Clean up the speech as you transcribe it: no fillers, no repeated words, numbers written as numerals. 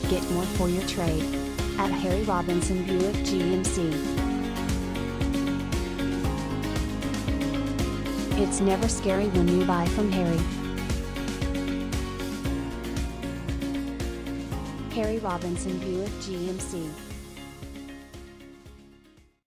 get more for your trade. At Harry Robinson Buick GMC. It's never scary when you buy from Harry. Harry Robinson Buick GMC.